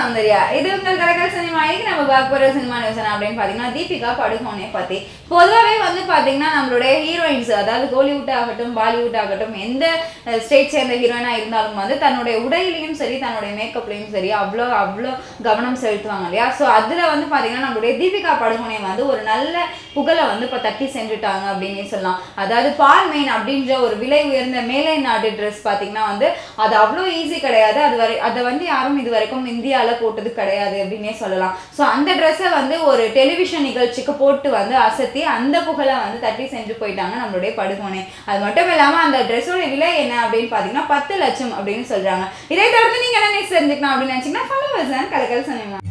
சௌந்தர்யா. இது உங்கள் கலக்கல் சினிமா. இன்னைக்கு நம்ம பார்க்க போற சினிமா நியூஸ் என்ன அப்படின்னு பாத்தீங்கன்னா, தீபிகா படுகோனே பத்தி. பொதுவாகவே வந்து பாத்தீங்கன்னா நம்மளுடைய ஹீரோயின்ஸ், அதாவது கோலிவுட் ஆகட்டும் பாலிவுட் ஆகட்டும், எந்த ஸ்டேட் சேர்ந்த ஹீரோயினா இருந்தாலும் வந்து தன்னுடைய உடையிலையும் சரி தன்னுடைய மேக்கப்லையும் சரி அவ்வளோ அவ்வளோ கவனம் செலுத்துவாங்க இல்லையா. ஸோ அதில் வந்து பாத்தீங்கன்னா நம்மளுடைய தீபிகா படுகோனே வந்து ஒரு நல்ல புகழை வந்து இப்போ தட்டி சென்றுட்டாங்க அப்படின்னு சொல்லலாம். அதாவது பால்மெயின் அப்படின்ற ஒரு விலை உயர்ந்த மேலை நாடு ட்ரெஸ் பார்த்தீங்கன்னா வந்து அது அவ்வளோ ஈஸி கிடையாது. அதை வந்து யாரும் இது வரைக்கும் இந்தியாவில் போட்டது கிடையாது அப்படின்னே சொல்லலாம். ஸோ அந்த ட்ரெஸ்ஸை வந்து ஒரு டெலிவிஷன் நிகழ்ச்சிக்கு போட்டு வந்து அசத்தி அந்த புகழை வந்து தட்டி சென்று போயிட்டாங்க நம்மளுடைய படுகோனே. அது மட்டும் இல்லாமல் அந்த ட்ரெஸ்ஸோட விலை என்ன அப்படின்னு பார்த்தீங்கன்னா 10 லட்சம் அப்படின்னு சொல்கிறாங்க. இதை தொடர்ந்து நீங்கள் என்ன தெரிஞ்சுக்கணும் அப்படின்னு நினச்சிங்கன்னா ஃபாலோவர்ஸ் கலக்கல் சினிமா.